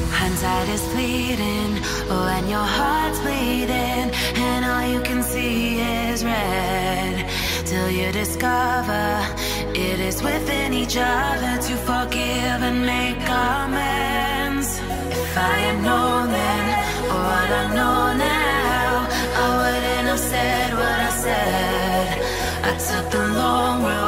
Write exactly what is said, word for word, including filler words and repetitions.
Hindsight is fleeting when your heart's bleeding and all you can see is red, till you discover it is within each other to forgive and make amends. If I had known then what I know now, I wouldn't have said what I said. I took the long road